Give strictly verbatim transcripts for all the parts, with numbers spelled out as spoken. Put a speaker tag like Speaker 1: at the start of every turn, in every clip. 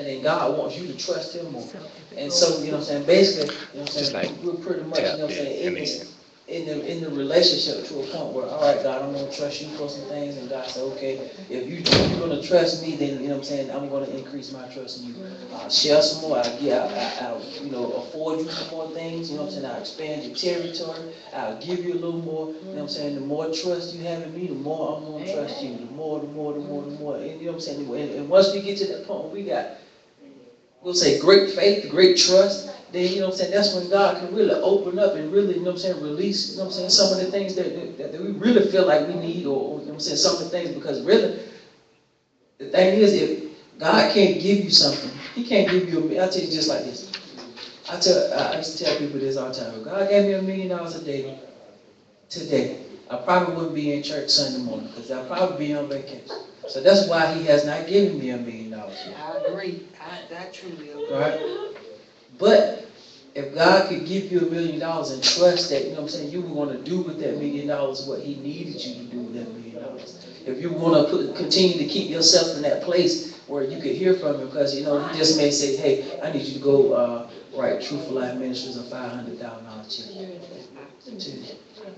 Speaker 1: And God wants you to trust Him more. And so, you know what I'm saying, basically, you know what I'm saying, we're pretty much, you know what I'm saying, in this, in the, in the relationship to a point where, all right, God, I'm going to trust you for some things. And God said, okay, if, you, if you're going to trust me, then, you know what I'm saying, I'm going to increase my trust in you. I'll share some more. I'll, give, I'll, I'll, you know, afford you some more things. You know what I'm saying, I'll expand your territory. I'll give you a little more. You know what I'm saying, the more trust you have in me, the more I'm going to trust you. The more, the more, the more, the more. And, you know what I'm saying, and, and once we get to that point where we got, we'll say great faith, great trust, then, you know what I'm saying, that's when God can really open up and really, you know what I'm saying, release, you know what I'm saying, some of the things that, that, that we really feel like we need, or, or, you know what I'm saying, some of the things, because really, the thing is, if God can't give you something, He can't give you a million. I'll tell you just like this. I tell, I used to tell people this all the time. If God gave me a million dollars a day, today, I probably wouldn't be in church Sunday morning, because I'd probably be on vacation. So that's why He has not given me a million dollars yet.
Speaker 2: I agree. I, I truly agree.
Speaker 1: Right? But if God could give you a million dollars and trust that, you know what I'm saying, you were going to do with that million dollars what He needed you to do with that million dollars. If you want to put, continue to keep yourself in that place where you could hear from Him, because, you know, He just may say, hey, I need you to go uh, write Truthful Life Ministries a five hundred thousand dollars check.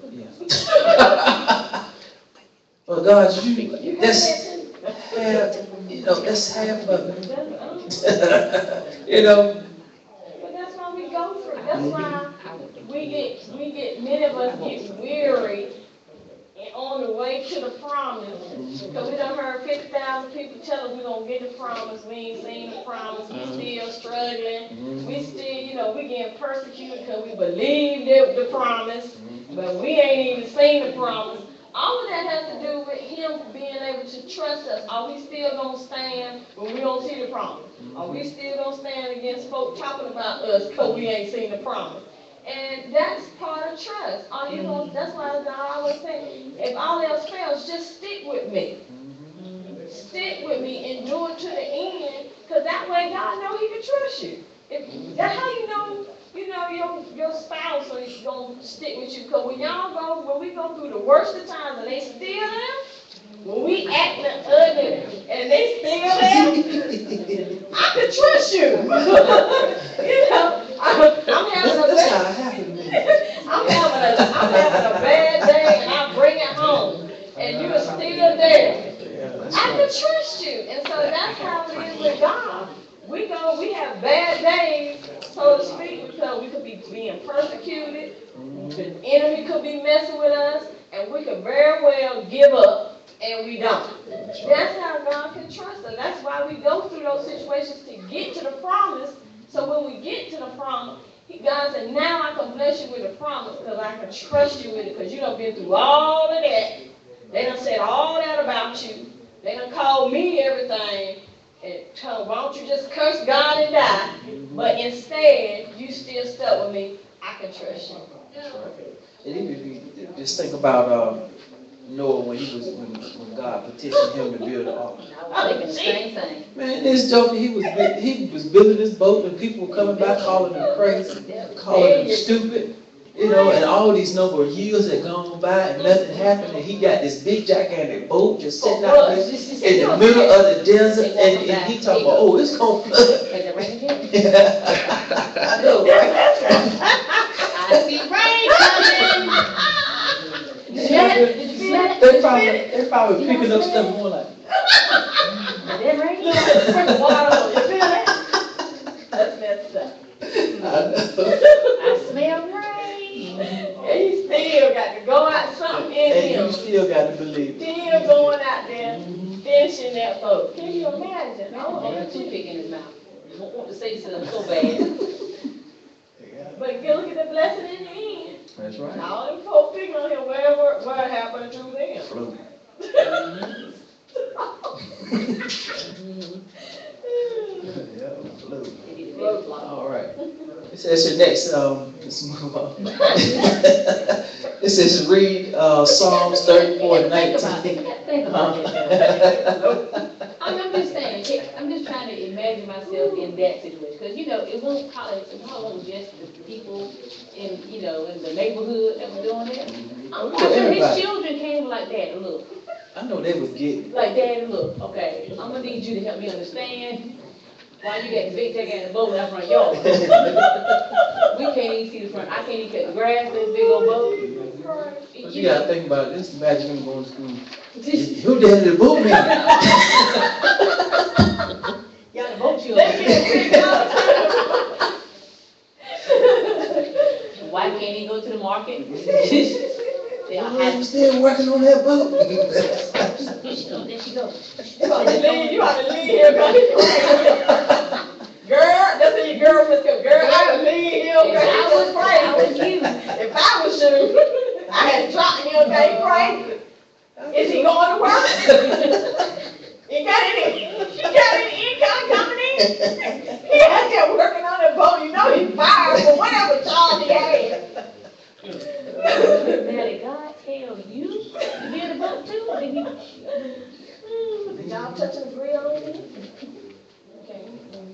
Speaker 1: Yeah. But God, you, that's half, you know, that's half of it. You know?
Speaker 3: But that's why we go through. That's why we get, we get, many of us get weary and on the way to the promise. Because we done heard fifty thousand people tell us we're going to get the promise. We ain't seen the promise. We still struggling. We still, you know, we getting persecuted because we believe the, the promise. But we ain't even seen the promise. All of that has to do with Him being able to trust us. Are we still going to stand when we don't see the promise? Are we still going to stand against folk talking about us because we ain't seen the promise? And that's part of trust. Are you gonna, that's why I always say, if all else fails, just stick with me. Stick with me and do it to the end, because that way God know He can trust you. If, that's how you know, you know, your, your spouse is going to stick with you. Because when y'all go, when we go through the worst of times and they still there, when we acting ugly and they still there, I can trust you. You know, I'm, I'm having a bad, I'm having a, I'm having a bad day and I bring it home and you're still there. I can trust you. And so that's how it is with God. We go, we have bad days, so to speak, because we could be being persecuted, the enemy could be messing with us, and we could very well give up, and we don't. That's how God can trust us. That's why we go through those situations to get to the promise. So when we get to the promise, God said, now I can bless you with the promise because I can trust you with it, because you done been through all of that. They done said all that about you. They done called me everything. And told, why don't you just curse God and die? But instead, you still stuck with me. I can trust you.
Speaker 1: That's right. And even if you just think about uh, Noah when he was when, when God petitioned him to build an ark.
Speaker 2: I was thinking the same thing.
Speaker 1: Man, this joker, he was he was building this boat, and people were coming back calling him crazy, calling him stupid. You know, and all these number of years had gone by and nothing happened, and he got this big gigantic boat just sitting out there in the middle of the desert, and, and he talking about, oh, it's gonna flood.
Speaker 2: Has it rained yet?
Speaker 1: I know, right?
Speaker 2: I see rain coming. Did you smell it? Did you smell it?
Speaker 1: They're probably, they're probably picking up stuff more like,
Speaker 2: Did it rain?
Speaker 3: Put water, you feel that? That's messed up.
Speaker 1: I know.
Speaker 2: I smell rain.
Speaker 3: And he still got to go out something in
Speaker 1: And
Speaker 3: him.
Speaker 1: you still got to believe.
Speaker 3: Still going out there, finishing that boat. Can you imagine?
Speaker 2: I want a toothpick in his mouth. I don't want to say something so bad.
Speaker 3: But you look at the blessing in the end.
Speaker 1: That's right.
Speaker 3: All them folk picking on him, wherever, what happened to them?
Speaker 1: Float. Yeah, float. All right. It says your next, um, let's move on. It says read uh, Psalms thirty-four nineteen.
Speaker 2: Think about it. Think about it. I'm, I'm just saying, it, I'm just trying to imagine myself in that situation. Because, you know, it won't probably, it probably won't just the people in, you know, in the neighborhood that were doing it. I'm
Speaker 1: Well,
Speaker 2: sure his
Speaker 1: everybody.
Speaker 2: children came like, Dad, look.
Speaker 1: I know they was getting.
Speaker 2: Like, Daddy, look, okay, I'm gonna need you to help me understand. Why you got the big take out the boat out front yard? We can't even see the front, I can't even cut the grass, this big old boat.
Speaker 1: But you gotta think about it, this imagine him going to school. Who did the boat man?
Speaker 2: Y'all the boat children.
Speaker 3: They get picked up.
Speaker 2: Why can't he go to the market? They all
Speaker 1: I'm
Speaker 2: have,
Speaker 1: still working on that boat.
Speaker 2: there she go, there she go.
Speaker 3: You ought to leave, you ought to leave here, cause he's crazy. Girl, that's what your girlfriend said, girl, I would leave him,
Speaker 2: If
Speaker 3: cause
Speaker 2: I
Speaker 3: he
Speaker 2: was,
Speaker 3: was
Speaker 2: I was
Speaker 3: crazy.
Speaker 2: you.
Speaker 3: If I was you, I had dropped him, cause he crazy. Is he going to work? He got any, he got any income coming in? He out there working on that boat, you know he's fired for whatever job he had.
Speaker 2: Now did God tell you to be in the boat too, or did he?
Speaker 3: The job touching the grill in it? Okay.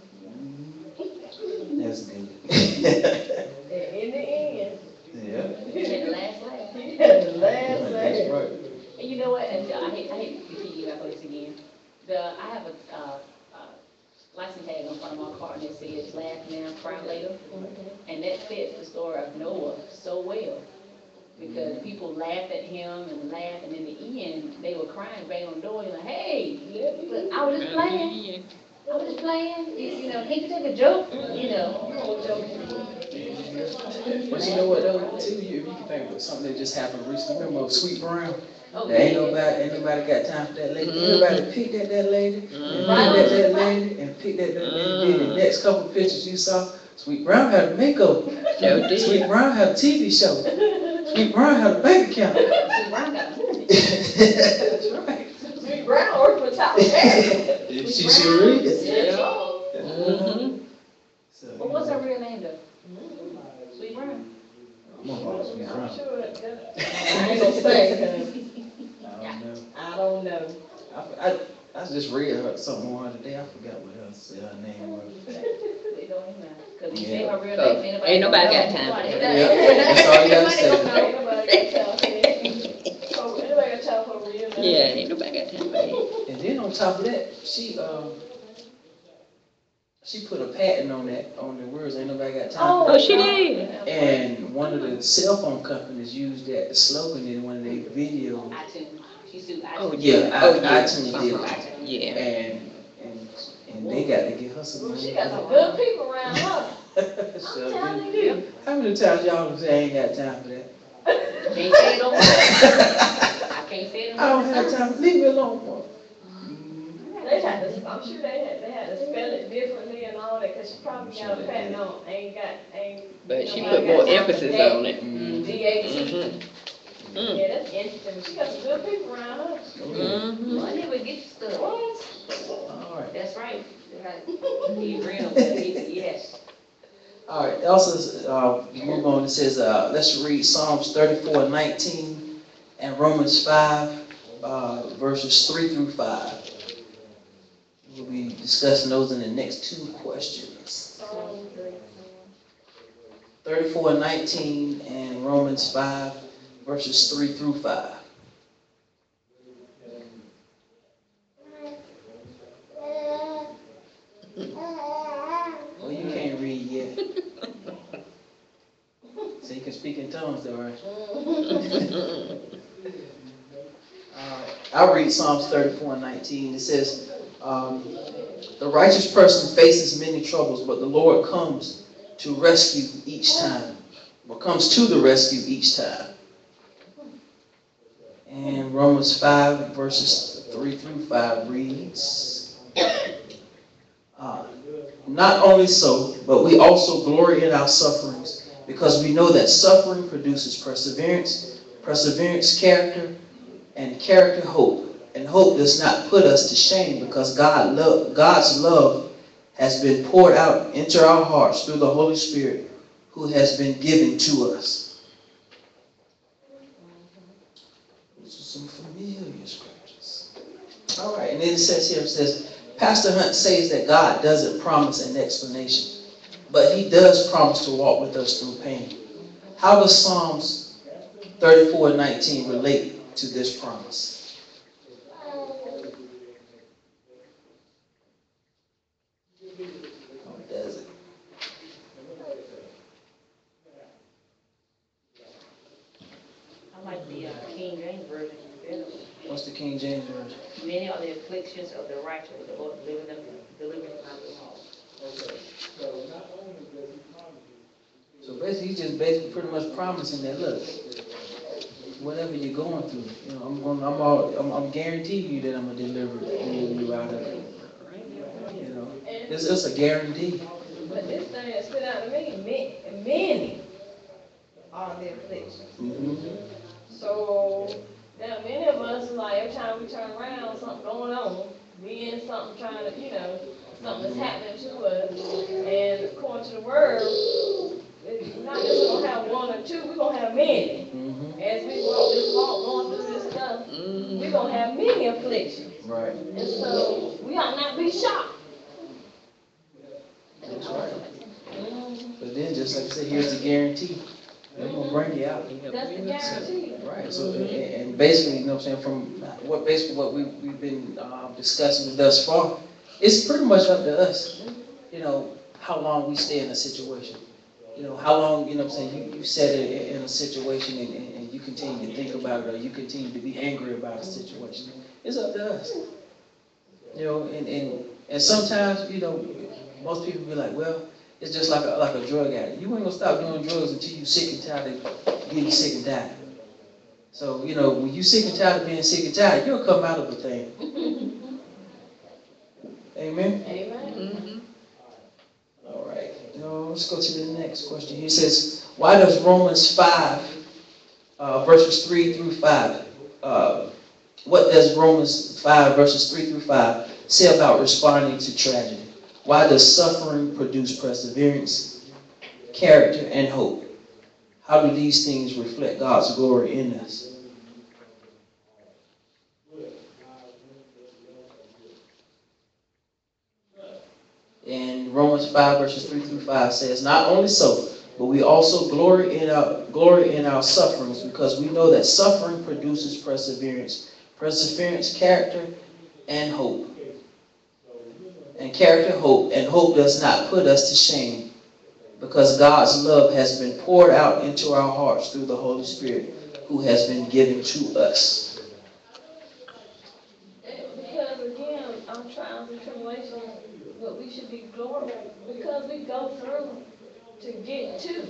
Speaker 1: That's good.
Speaker 3: In the end,
Speaker 1: Yeah.
Speaker 2: He had the last laugh.
Speaker 3: he had the last
Speaker 1: That's
Speaker 3: laugh.
Speaker 1: right.
Speaker 2: And you know what, and I hate, I hate to keep you back on this again. The, I have a, uh, uh, license tag on front of my car and it says laugh now, cry later. And that fits the story of Noah so well. Because people laughed at him and laughed, and in the end, they were crying, banging on the door, and like, hey, but I was just playing. I was just playing. You, you know, can't you take a joke? You know.
Speaker 1: But you know what though, too, you, if you can think of something that just happened recently, remember Sweet Brown?
Speaker 2: Oh,
Speaker 1: There ain't
Speaker 2: yeah.
Speaker 1: nobody, ain't nobody got time for that lady. Everybody picked at that lady, and picked
Speaker 2: Right.
Speaker 1: at that lady, and picked at that lady. Then the next couple of pictures you saw, Sweet Brown had a makeover.
Speaker 4: Sure did.
Speaker 1: Sweet Brown had a T V show. Sweet Brown had a bank account.
Speaker 2: See, Brown got a movie.
Speaker 1: That's right.
Speaker 3: Sweet Brown worked for Tyler Perry.
Speaker 1: She sure is.
Speaker 3: Yeah.
Speaker 4: Mm-hmm.
Speaker 1: So,
Speaker 2: Well, what's her real name though? Sweet Brown.
Speaker 1: I'm gonna call Sweet
Speaker 3: I'm
Speaker 1: Brown.
Speaker 3: sure that, I ain't gonna say,
Speaker 1: I don't know.
Speaker 3: I don't know.
Speaker 1: I, I, I just read her something on her today. I forgot what else her name was.
Speaker 2: It don't even matter. Cause you say
Speaker 1: Yeah.
Speaker 2: her real
Speaker 4: Oh,
Speaker 2: name,
Speaker 4: ain't nobody got
Speaker 2: know.
Speaker 4: time for that.
Speaker 1: Yeah, that's all you gotta say.
Speaker 3: Ain't nobody got time for that. Oh, anybody got time for a real name?
Speaker 4: Yeah, ain't nobody got time for that.
Speaker 1: And then on top of that, she um she put a patent on that on the words. Ain't nobody got time. for
Speaker 4: Oh,
Speaker 1: that.
Speaker 4: she did.
Speaker 1: And one of the cell phone companies used that slogan in one of their videos.
Speaker 2: iTunes. She sued iTunes.
Speaker 4: Oh,
Speaker 1: Yeah,
Speaker 4: yeah.
Speaker 1: I,
Speaker 4: Oh, yeah.
Speaker 1: iTunes did it.
Speaker 4: Uh-huh. Yeah.
Speaker 1: And and and they got to give her some
Speaker 3: Well,
Speaker 1: money.
Speaker 3: she got some good people around her. I'm
Speaker 1: So,
Speaker 3: telling you.
Speaker 1: how many times y'all say I ain't got time for that?
Speaker 2: Can't say it on I can't say it on
Speaker 1: I don't have time. Leave me alone. Boy.
Speaker 3: They had to, I'm sure they had, they had to spell it differently and all that, cause she probably got a patent on, ain't got, ain't.
Speaker 4: But she
Speaker 3: nobody
Speaker 4: put
Speaker 3: got
Speaker 4: more
Speaker 3: time for
Speaker 4: emphasis
Speaker 3: that.
Speaker 4: on it.
Speaker 1: Mm.
Speaker 3: D A T.
Speaker 4: Mm-hmm. Mm.
Speaker 3: Yeah, that's interesting. She got some good people around her.
Speaker 4: Mm-hmm.
Speaker 2: Money would get you stuck.
Speaker 1: All right.
Speaker 2: That's right. That's right. He's real, but he- yes.
Speaker 1: All right. Also, uh, move on. It says, uh, let's read Psalms thirty-four nineteen and Romans five, uh, verses three through five. We'll be discussing those in the next two questions. thirty-four nineteen and Romans five, verses three through five. Well, you can't read yet. So you can speak in tongues though, right? Uh, I'll read Psalms thirty-four nineteen. It says, um, the righteous person faces many troubles, but the Lord comes to rescue each time. Or comes to the rescue each time. And Romans five, verses three through five reads, uh, not only so, but we also glory in our sufferings, because we know that suffering produces perseverance, perseverance, character, and character, hope. And hope does not put us to shame, because God love, God's love has been poured out into our hearts through the Holy Spirit who has been given to us. These are some familiar scriptures. All right, and then it says here, it says, Pastor Hunt says that God doesn't promise an explanation, but he does promise to walk with us through pain. How does Psalms thirty-four nineteen relate to this promise? What's the King James Version?
Speaker 2: Many are the afflictions of the righteous, the Lord deliver them, deliver them out of them all.
Speaker 1: So basically, he's just basically pretty much promising that, look, whatever you're going through, you know, I'm going, I'm all, I'm, I'm guaranteeing you that I'm gonna deliver deliver you out of it. You know, it's, it's a guarantee.
Speaker 3: But this thing that stood out to me, ma- many are the afflictions.
Speaker 1: Mm-hmm.
Speaker 3: So, now many of us, is like every time we turn around, something going on. We in something trying to, you know, something that's happening to us. And according to the word, it's not just gonna have one or two, we're gonna have many.
Speaker 1: Mm-hmm.
Speaker 3: As we walk this walk, going through this stuff, we're gonna have many afflictions.
Speaker 1: Right.
Speaker 3: And so, we ought not be shocked.
Speaker 1: That's right. But then, just like I said, here's the guarantee. They're gonna bring you out.
Speaker 3: That's the guarantee.
Speaker 1: Right, so, and, and basically, you know what I'm saying, from what, basically what we, we've been, uh, discussing thus far, it's pretty much up to us, you know, how long we stay in a situation. You know, how long, you know what I'm saying, you, you set it in, in a situation and, and, and you continue to think about it, or you continue to be angry about a situation. It's up to us. You know, and, and, and sometimes, you know, most people be like, well, it's just like a, like a drug addict. You ain't gonna stop doing drugs until you sick and tired of getting sick and tired. So, you know, when you sick and tired of being sick and tired, you'll come out of a thing. Amen?
Speaker 3: Amen.
Speaker 4: Mm-hmm.
Speaker 1: All right. Now, let's go to the next question. He says, why does Romans five, uh, verses three through five, uh, what does Romans five, verses three through five say about responding to tragedy? Why does suffering produce perseverance, character, and hope? How do these things reflect God's glory in us? And Romans five, verses three through five says, not only so, but we also glory in our glory in our sufferings, because we know that suffering produces perseverance, perseverance, character, and hope. And character, hope, and hope does not put us to shame, because God's love has been poured out into our hearts through the Holy Spirit, who has been given to us.
Speaker 3: Because again, I'm trials and tribulations, but we should be glorified because we go through to get to.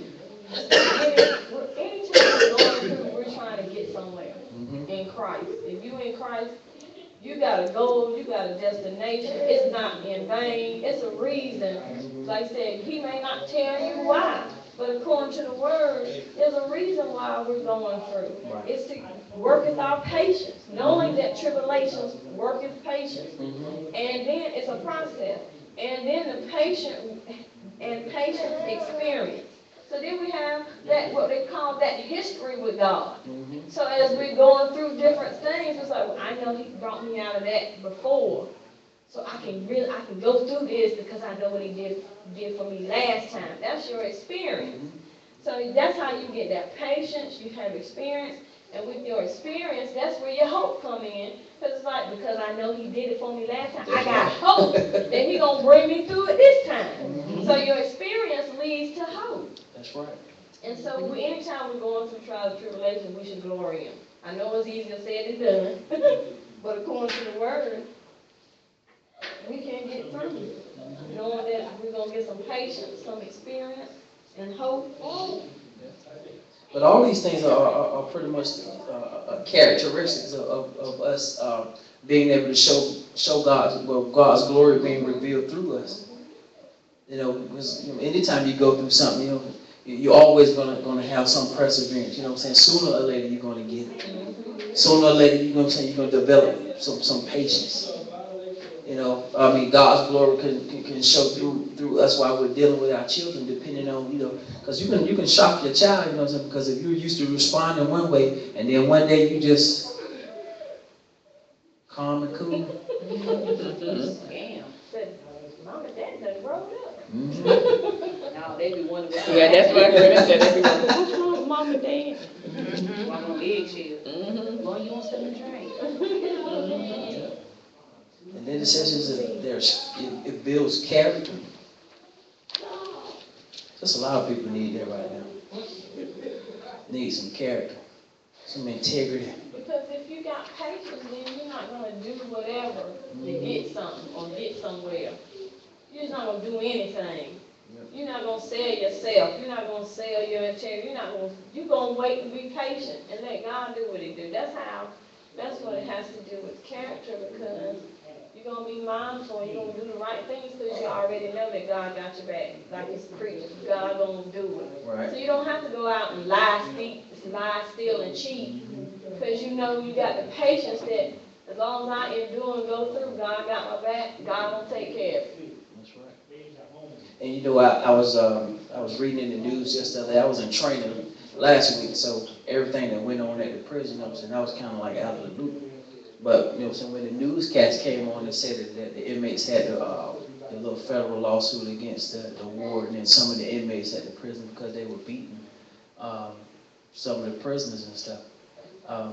Speaker 3: Anytime we're going through, we're trying to get somewhere
Speaker 1: Mm-hmm.
Speaker 3: in Christ. If you in Christ, you got a goal, you got a destination. It's not in vain. It's a reason. Like I said, he may not tell you why, but according to the word, there's a reason why we're going through.
Speaker 1: Right.
Speaker 3: It's to work with our patience, knowing that tribulations work with patience.
Speaker 1: Mm-hmm.
Speaker 3: And then it's a process. And then the patient and patience experience. So then we have that, what they call that history with God.
Speaker 1: Mm-hmm.
Speaker 3: So as we're going through different things, it's like, well, I know he brought me out of that before. So I can really, I can go through this because I know what he did, did for me last time. That's your experience.
Speaker 1: Mm-hmm.
Speaker 3: So that's how you get that patience, you have experience. And with your experience, that's where your hope come in. Because it's like, because I know he did it for me last time, I got hope that he gonna bring me through it this time.
Speaker 1: Mm-hmm.
Speaker 3: So your experience leads to hope.
Speaker 1: That's right.
Speaker 3: And so we, anytime we're going through trials and tribulations, we should glory him. I know it's easier said than done, but according to the word, we can get through it. Knowing that we're going to get some patience, some experience, and hope.
Speaker 1: But all these things are, are, are pretty much uh, characteristics of, of, of us uh, being able to show show God's, well, God's glory being revealed through us. You know, because you know, anytime you go through something, you know, you're always gonna gonna have some perseverance. You know what I'm saying? Sooner or later, you're gonna get it. Sooner or later, you know what I'm saying, you're gonna develop some some patience. You know, I mean, God's glory can, can, can show through through us while we're dealing with our children, depending on, you know, because you can you can shock your child, you know what I'm saying, because if you're used to responding one way, and then one day you just calm and cool.
Speaker 2: Damn.
Speaker 3: Said, Mom and Dad done grown up.
Speaker 1: Mm-hmm.
Speaker 2: No, they be wondering.
Speaker 4: Yeah, that's what I heard. I said everyone, what's wrong with mom and dad?
Speaker 2: Walk on eggshells.
Speaker 4: Mm-hmm.
Speaker 2: Boy, you want something to drink?
Speaker 4: Mm-hmm.
Speaker 1: And then it says that there's it, it builds character. Just a lot of people need that right now. Need some character. some integrity.
Speaker 3: Because if you got patience, then you're not gonna do whatever to get something or get somewhere. You're just not gonna do anything. You're not gonna sell yourself. You're not gonna sell your integrity. You're not gonna, you're gonna wait and be patient and let God do what he do. That's how, that's what it has to do with character, because you're gonna be mindful and you're gonna do the right things because you already know that God got your back. Like it's preached, God gonna do it.
Speaker 1: Right.
Speaker 3: So you don't have to go out and lie, speak, lie, steal, and cheat, because you know you got the patience that as long as I endure and go through, God got my back, God will take care of it.
Speaker 1: That's right. And you know, I, I was um, I was reading in the news yesterday. I was in training last week, so everything that went on at the prison, you know what I'm saying, I was kind of like out of the loop. But, you know, so when the newscast came on and said that, that the inmates had the, uh, the little federal lawsuit against the, the warden and some of the inmates at the prison because they were beating um, some of the prisoners and stuff. Um,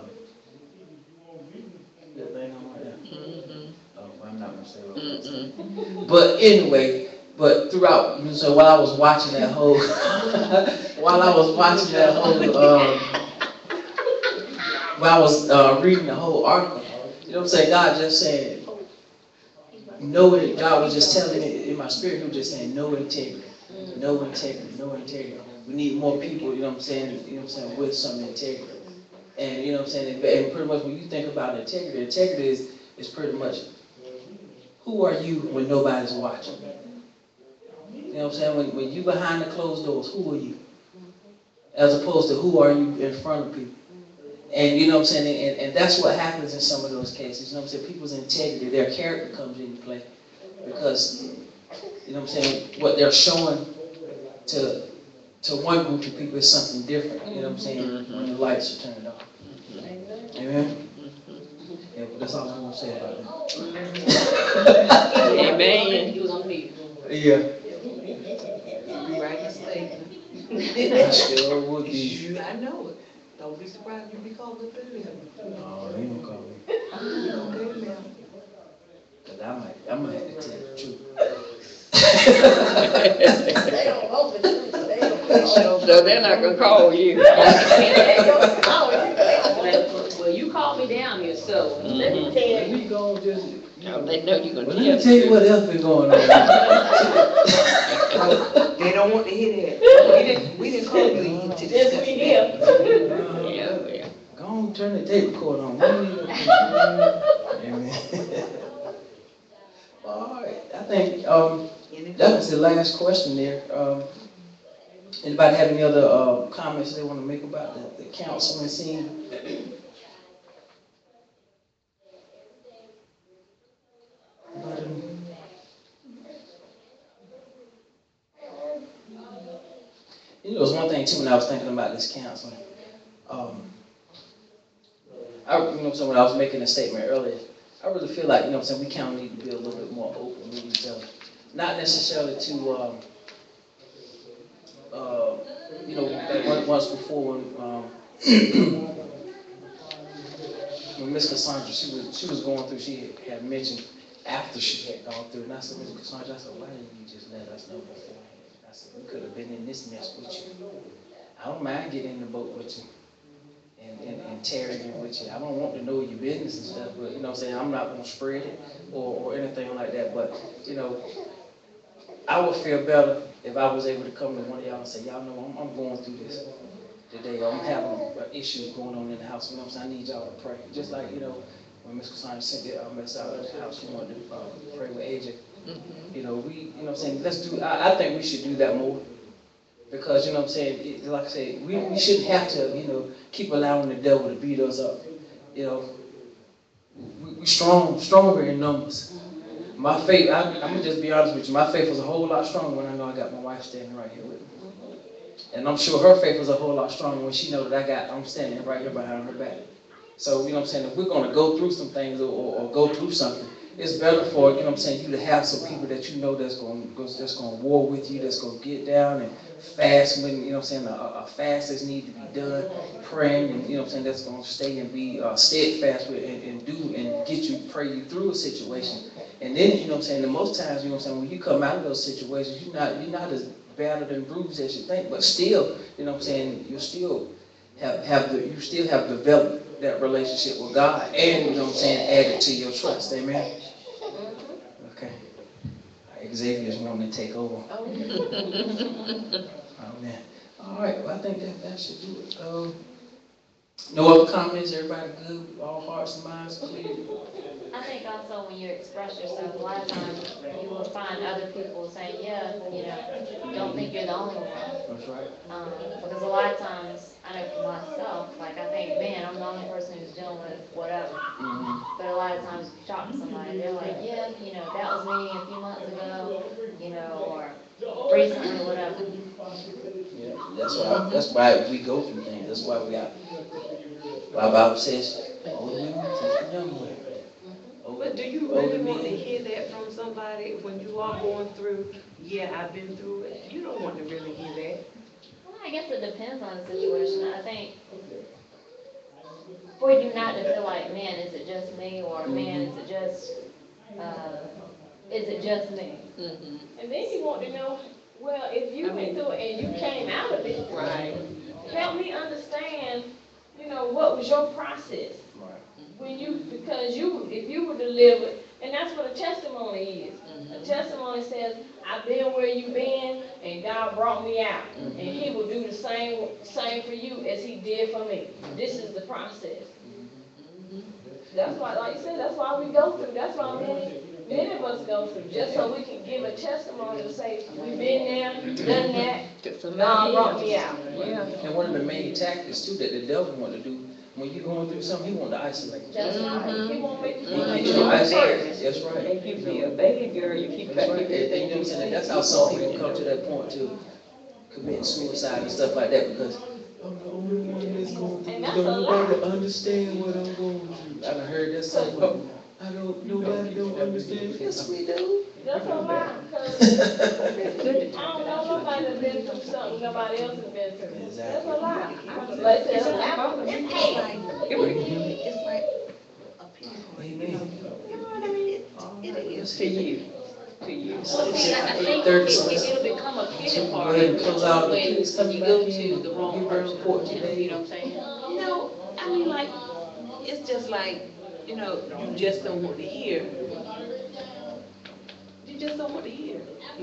Speaker 1: that thing on right there?
Speaker 4: Mm-hmm.
Speaker 1: Oh, I'm not going to say what it was. Mm-hmm. But anyway, but throughout, so while I was watching that whole, while I was watching that whole, um, while I was uh, reading the whole article, you know what I'm saying, God just saying, no, God was just telling me in my spirit, he was just saying, no integrity, no integrity, no integrity. We need more people, you know what I'm saying, you know what I'm saying, with some integrity. And you know what I'm saying, and pretty much when you think about integrity, integrity is, is pretty much, who are you when nobody's watching? You know what I'm saying, when, when you behind the closed doors, who are you? As opposed to who are you in front of people? And you know what I'm saying, and, and that's what happens in some of those cases. You know what I'm saying, people's integrity, their character comes into play. Because, you know what I'm saying, what they're showing to to one group of people is something different, you know what I'm saying, mm-hmm. when the lights are turned off. Mm-hmm. Amen? Yeah, but that's all I'm going to say about that.
Speaker 4: Amen.
Speaker 2: He was on mute.
Speaker 1: Yeah.
Speaker 5: Right mistake.
Speaker 1: I still would be.
Speaker 5: You, I know it. Don't be surprised you be called up in there.
Speaker 1: Oh, they don't call me.
Speaker 5: Okay, now.
Speaker 1: Cause I might, I might have to tell the truth.
Speaker 3: They don't know the truth, so they don't know.
Speaker 4: So they're not gonna call you.
Speaker 3: They don't know you. They don't know.
Speaker 2: Well, well, you called me down here, so let me
Speaker 1: Let
Speaker 2: tell
Speaker 1: me go and just.
Speaker 4: No, they know you're gonna
Speaker 1: Well,
Speaker 4: tell
Speaker 1: let me tell you what else been going on.
Speaker 5: They don't want to hear that. We didn't, we didn't call you to
Speaker 3: Yes,
Speaker 5: discuss
Speaker 3: we
Speaker 5: that.
Speaker 3: did.
Speaker 4: Yeah, yeah.
Speaker 1: Go on, turn the tape recorder on. Amen. All right, I think um, that was the last question there. Um, anybody have any other uh, comments they want to make about the, the counseling scene? You know, there's one thing too when I was thinking about this counseling. Um, I, you know, so when I was making a statement earlier, I really feel like, you know, what I'm saying, we kind of need to be a little bit more open with each other, not necessarily to, um, uh, you know, like once before when, um, when Miss Cassandra, she was she was going through, she had mentioned after she had gone through, and I said, Miss Cassandra, I said, why didn't you just let us know beforehand? I said, we could have been in this mess with you. I don't mind getting in the boat with you and, and, and tarrying with you. I don't want to know your business and stuff, but you know what I'm saying, I'm not going to spread it or, or anything like that. But, you know, I would feel better if I was able to come to one of y'all and say, y'all know I'm, I'm going through this today. I'm having issues going on in the house. You know what I'm saying? I need y'all to pray. Just like, you know, when Miss Cassandra sent the uh, mess out of the house, she wanted to uh, pray with A J. Mm-hmm. You know, we, you know what I'm saying, let's do, I, I think we should do that more. Because, you know what I'm saying, it, like I said, we, we shouldn't have to, you know, keep allowing the devil to beat us up. You know, we, we strong, stronger in numbers. My faith, I, I'm going to just be honest with you, my faith was a whole lot stronger when I know I got my wife standing right here with me. And I'm sure her faith was a whole lot stronger when she knows that I got, I'm standing right here behind her back. So, you know what I'm saying, if we're going to go through some things or, or, or go through something, it's better for, you know what I'm saying, you to have some people that you know that's going that's going to war with you, that's going to get down and fast when, you know what I'm saying, a, a fast that's need to be done, praying, and, you know what I'm saying, that's going to stay and be uh, steadfast with and, and do and get you, pray you through a situation. And then, you know what I'm saying, the most times, you know what I'm saying, when you come out of those situations, you're not, you're not as battered and bruised as you think, but still, you know what I'm saying, you're still have, have the, you still have developed that relationship with God, and, you know what I'm saying, added to your trust, amen? Okay. Xavier's wanting to take over. Amen. All right, well, I think that, that should do it. Um, no other comments? Everybody good? All hearts and minds clear?
Speaker 2: I think also when you express yourself, a lot of times you will find other people saying, yeah, you know, don't think you're the only one.
Speaker 1: That's right.
Speaker 2: Um, because a lot of times, I know for myself, like I think, man, I'm the only person who's dealing with whatever.
Speaker 1: Mm-hmm.
Speaker 2: But a lot of times you talk to somebody, they're like, yeah, you know, that was me a few months ago, you know, or recently, whatever.
Speaker 1: Yeah, that's why, that's why we go through things. That's why we got, why Bible says, older women teach the young women.
Speaker 5: But do you really want to hear that from somebody when you are going through, yeah, I've been through it? You don't want to really hear that.
Speaker 2: Well, I guess it depends on the situation. I think for you not to feel like, man, is it just me, or man, is it just, uh, is it just me?
Speaker 4: Mhm.
Speaker 3: And then you want to know, well, if you went through it and you came out of it,
Speaker 4: Right.
Speaker 3: help me understand, you know, what was your process? When you, because you, if you were delivered, and that's what a testimony is. A testimony says, I've been where you've been, and God brought me out. And He will do the same, same for you as He did for me. This is the process. That's why, like you said, that's why we go through, that's why many, many of us go through, just so we can give a testimony to say, we've been there, done that, God brought me out.
Speaker 4: Yeah.
Speaker 1: And one of the main tactics too that the devil want to do, when you're going through something, he want to isolate you.
Speaker 3: That's right. He won't make you
Speaker 1: He
Speaker 3: feel like
Speaker 1: makes
Speaker 3: you're
Speaker 1: you
Speaker 3: the
Speaker 1: isolate.
Speaker 3: first.
Speaker 1: That's right.
Speaker 4: Make you feel bad, girl. You keep
Speaker 1: That's
Speaker 4: back
Speaker 1: right. And, and you know what I'm saying? That's how some people come to that point to commit suicide and stuff like that, because I'm the only one that's going through.
Speaker 3: And that's
Speaker 1: Don't
Speaker 3: a
Speaker 1: nobody
Speaker 3: lie.
Speaker 1: understand what I'm going through. I done heard that song. Oh, I don't, nobody don't understand. Yes, we do.
Speaker 3: That's a lie, because I don't know nobody that's been through something nobody else has been through. That's a lie. Like I said,
Speaker 5: It's
Speaker 3: a
Speaker 5: like,
Speaker 3: lie.
Speaker 5: it's like, it's like a pity party, you know, you know what I mean? It, it is.
Speaker 4: To you. To you.
Speaker 2: Well, see, I I think it, it- it'll become a pity
Speaker 1: Go
Speaker 2: party
Speaker 1: ahead and close out.
Speaker 2: when
Speaker 1: Please come
Speaker 2: you
Speaker 1: back
Speaker 2: go
Speaker 1: in.
Speaker 2: to the wrong
Speaker 1: Give her a
Speaker 2: person,
Speaker 1: report
Speaker 2: you know
Speaker 1: today.
Speaker 2: you know what I'm saying?
Speaker 5: No, I mean, like, it's just like, you know, you just don't want to hear. You just don't want to hear.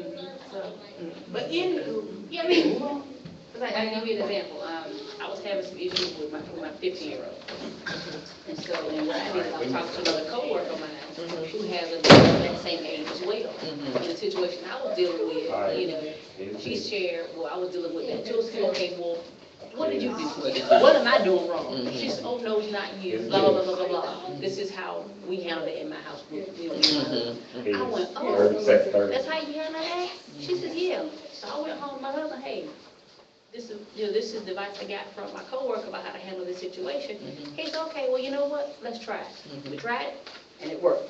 Speaker 5: So, but anywho,
Speaker 2: Yeah, I mean, cause I, I give you an example, um, I was having some issues with my, with my fifteen-year-old. And so, what I did, I was talking to another coworker of mine, who has a daughter that same age as well. In the situation I was dealing with, you know, she shared, well, I was dealing with that too, so, okay, well, what did you do? What am I doing wrong? She said, oh, no, not you, blah, blah, blah, blah, blah. This is how we handle it in my house. We- we- we- I went, oh, that's how you handle that? She said, yeah. So I went home to my husband, hey, this is, you know, this is the advice I got from my coworker about how to handle this situation. He said, okay, well, you know what? Let's try it. We tried it, and it worked.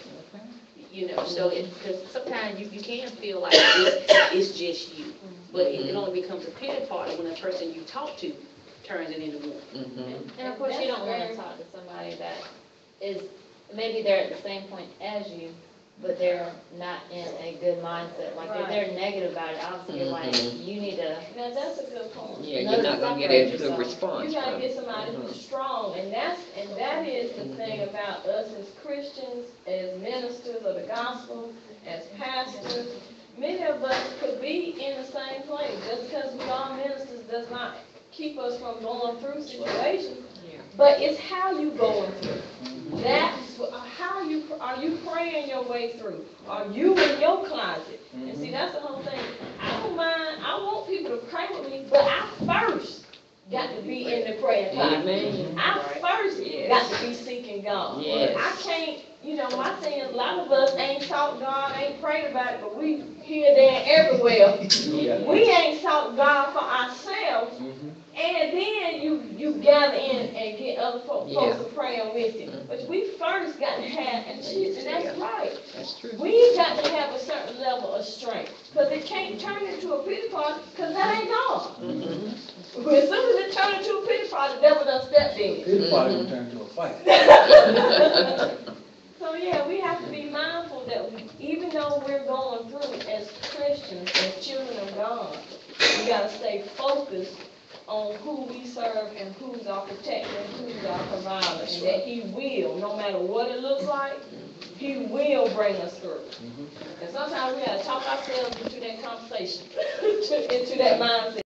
Speaker 2: You know, so it, because sometimes you, you can feel like it's, it's just you. But it, it only becomes a pity party when the person you talk to turns it into one. And of course, you don't want to talk to somebody that is, maybe they're at the same point as you, but they're not in a good mindset. Like, if they're negative about it, obviously, you're like, you need to.
Speaker 3: Now, that's a good point.
Speaker 4: Yeah, you're not gonna get a good response
Speaker 3: You gotta
Speaker 4: from
Speaker 3: get
Speaker 4: it.
Speaker 3: somebody who's strong, and that's, and that is the thing about us as Christians, as ministers of the gospel, as pastors. Many of us could be in the same place. Just because we are ministers does not keep us from going through situations. But it's how you going through. That's, wh- how you, are you praying your way through? Are you in your closet? And see, that's the whole thing. I don't mind, I want people to pray with me, but I first got to be in the prayer closet.
Speaker 4: Amen.
Speaker 3: I first
Speaker 4: Yes.
Speaker 3: got to be seeking God.
Speaker 4: Yes.
Speaker 3: I can't, you know, my thing is, a lot of us ain't sought God, ain't prayed about it, but we here, there, and everywhere.
Speaker 1: Yeah.
Speaker 3: We ain't sought God for ourselves. And then you, you gather in and get other folks, folks to pray with you. But we first got to have, and she, and that's right.
Speaker 4: That's true.
Speaker 3: We got to have a certain level of strength. Because it can't turn into a pity party, because that ain't God.
Speaker 1: Mm-hmm.
Speaker 3: As soon as it turns into a pity party, the devil done stepped in.
Speaker 1: Pity party will turn into a fight.
Speaker 3: So yeah, we have to be mindful that we, even though we're going through as Christians, as children of God, we got to stay focused on who we serve and who's our protector and who's our provider, and that he will, no matter what it looks like, he will bring us through. And sometimes we gotta talk ourselves into that conversation, into that mindset.